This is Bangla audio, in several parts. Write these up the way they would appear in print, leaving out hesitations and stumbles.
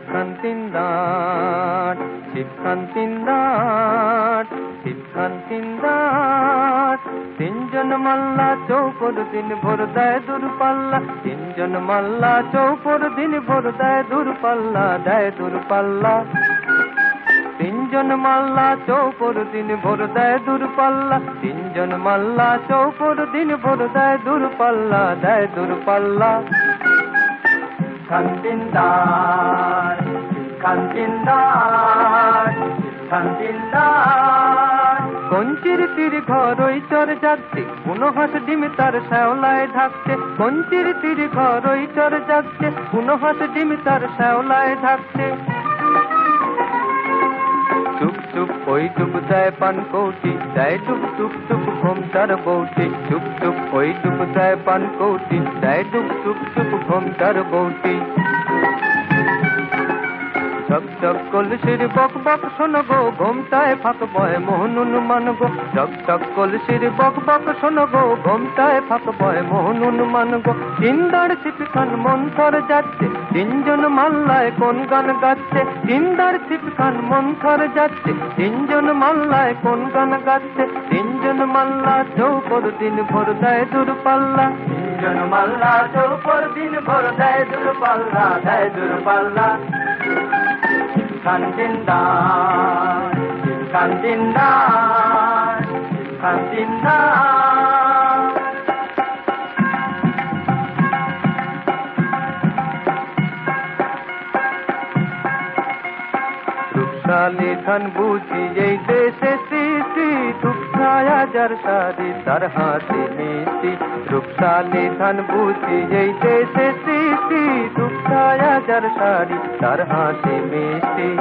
শিবকান্তিন্দার শিবকান্তিন্দার শিবকান্তিন্দার তিনজন মাল্লা চৌপর দিন ভোর দেয় দূরপাল্লা তিনজন মাল্লা চৌপর দিন ভোর দেয় দূরপাল্লা তিনজন মাল্লা চৌপর দিন ভোর দেয় দূরপাল্লা তিনজন মাল্লা চৌপর দিন ভোর দেয় দূরপাল্লা কান্তিন্দার কান্তিন্দার কান্তিন্দার কঞ্চির তীর ঘর ওই চর জাগছে কোন হাত ডিম তার শ্যাওলায় ঢাকছে কঞ্চির তীর ঘর ওই চর জাগছে কোন হাত ডিম তার শ্যাওলায় ঢাকছে চুপ চুপ ওই ডুব দেয় পান কৌটি দেয় ডুব টুপ টুপ ঘোমটার বৌটি চুপ চুপ ওই ডুব দেয় পান কৌটি দেয় ডুব টুপ টুপ ঘোমটার বৌটি চক চক কলসির বক বক শোনো গো ঘোমটায় ফাঁক বয় মোহনুন মান গো চক চক কলসির বক বক শোনো গো ঘোমটায় ফাঁক বয় মোহনুন মান গো তিনদার ছিপখান মন্থর যাচ্ছে তিনজন মাল্লায় কোন গান গাচ্ছে তিনদার ছিপখান মন্থর যাচ্ছে তিনজন মাল্লায় কোন গান গাচ্ছে তিনজন মাল্লা চৌপর দিন ভোর দেয় দূরপাল্লা তিনজন মাল্লা চৌপর দিন ভোর দেয় দূরপাল্লা কান্তিন্দার কান্তিন্দার কান্তিন্দার রূপশালী ধান বুঝি এই দেশে সৃষ্টি দুঃখায়া যার সারি তার হাতে মিষ্টি রূপশালী ধান বুঝি এই দেশে সৃষ্টি দুঃখায়া যার সারি তার হাতে মিষ্টি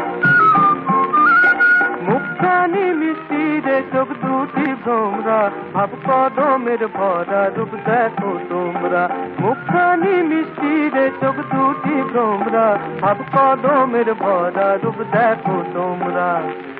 মুখখানি মিষ্টি রে চোখ দুটি ভ্রমরা ভাব কদমের ভরা রূপ দেখো তোমরা মুখখানি মিষ্টি রে চোখ দুটি ভ্রমরা ভাব কদমের ভরা রূপ দেখো তোমরা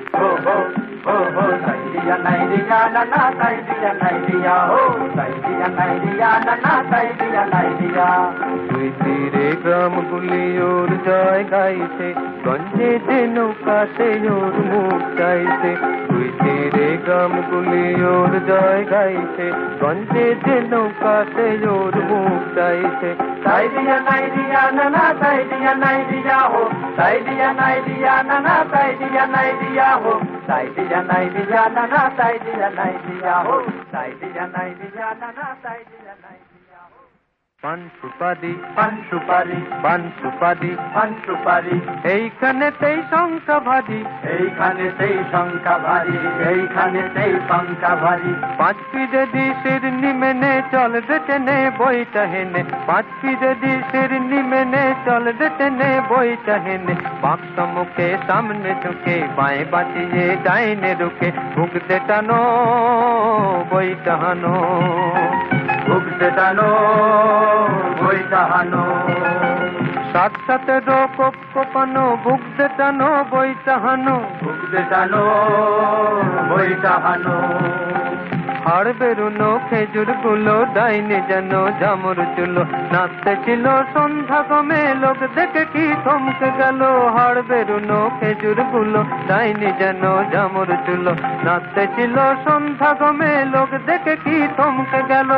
সাইদিয়া নাইদিয়া নানা সাইদিয়া নাইদিয়া সাইদিয়া নাইদিয়া নানা সাইদিয়া নাইদিয়া তুই তীরে গ্রামগুলি ওর জয় গাইছে গঞ্জে যে নৌকা সে ওর মুখ চাইছে তুই তীরে গ্রামগুলি ওর জয় গাইছে গঞ্জে যে নৌকা সে ওর মুখ চাইছে সাইদিয়া নাইদিয়া নানা সাইদিয়া নাইদিয়া সাইদিয়া নাইদিয়া নানা সাইদিয়া নাইদিয়া সাইদিয়া নাইদিয়া নানা সাইদিয়া নাইদিয়া সাইদিয়া নাইদিয়া নানা সাইদিয়া নাইদিয়া পান সুপারি পান সুপারি পান সুপারি পান সুপারি এইখানেতেই শঙ্কা ভারী এইখানেতেই শঙ্কা ভারী এইখানেতেই শঙ্কা ভারী পাঁচ যদি শিরনি মেনে চল টেনে বইটা হেনে পাঁচ যদি শিরনি মেনে চল টেনে বইটা হেনে বাক্স মুখে সামনে ঢুকে বাঁয়ে বাঁচিয়ে ডাইনে রুকে ভুগতে টানো বইটা হানো ভুগতে টানো বইটা হানো সাত সাথে কোপ কোপানো ভুগতে টানো বইটা হানো ভুগতে টানো বইটা হানো হাড় বেরুনো খেজুর গুলো ডাইনে যেন জামর চুলো নাচতে ছিল সন্ধ্যা গমে লোক দেখে কি থমকে গেল হাড় বেরুনো খেজুর গুলো ডাইনে যেন জামর চুলো নাচতে ছিল সন্ধ্যা গমে লোক দেখে কি থমকে গেল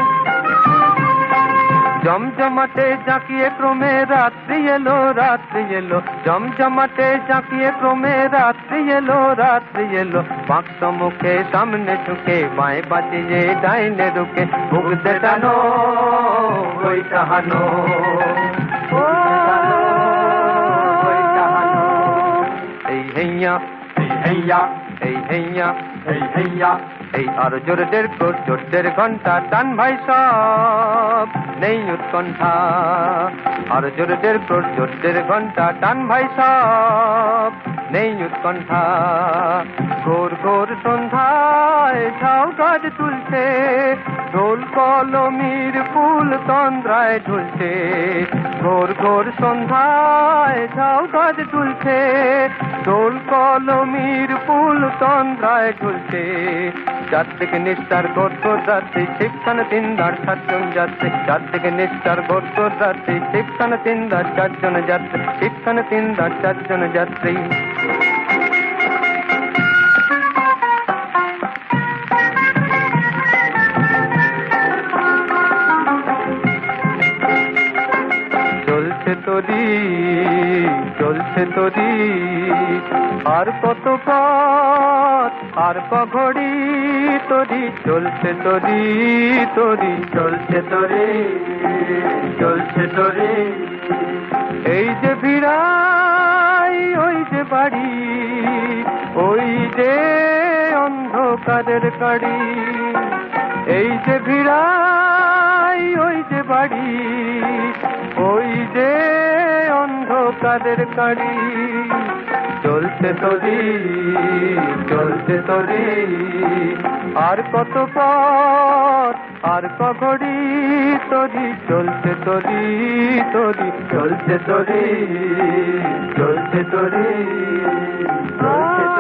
জমজমাটে জাঁকিয়ে ক্রমে রাত্রি এলো জমজমাটে জাঁকিয়ে ক্রমে রাত্রি এলো বাক্স মুখে সামনে ঝুঁকে বাঁয়ে বাঁচিয়ে ডাইনে রুকে ভুগতে টানো বইটা হানো এই হেইয়া এই হেইয়া এই হেইয়া এই হেইয়া এই আর জোরদের জোরদের ঘন্টা টান ভাই সব নেই উৎকণ্ঠা আর জোরদের জোরদের ঘন্টা টান ভাই সব নেই উৎকণ্ঠা ঘোর ঘোর সন্ধ্যায় ঝাউ গাছ তুলছে ঢোল কলমির ফুল তন্দ্রায় ঝুলছে ঘোর ঘোর সন্ধ্যায় ঝাউ গাছ তুলছে ঢোল কলমির ফুল তন্দ্রায় ঝুলছে চারদিকে নিষ্ঠার গড়গড় যাত্রী, সেখানে তিন ধার সাতজন যাত্রী। চারদিকে নিষ্ঠার গড়গড় যাত্রী, সেখানে তিন ধার চারজন যাত্রী, সেখানে তিন ধার চারজন যাত্রী। চলছে তরি, চলছে তরি, আর কত পথ আর কঘড়ি তরি, চলছে তরি তরি, চলছে তরি, চলছে তরি। এই যে ভিড়াই ওই যে বাড়ি, ওই যে অন্ধকারের কাড়ি। এই যে ভিড়াই ওই যে বাড়ি, ওই যে অন্ধকারের কাড়ি। চলছে তরি, চলছে তরি, আর কত পথ আর কঘড়ি তরি, চলছে তরি তরি, চলছে তরি, চলছে তরি, চলছে।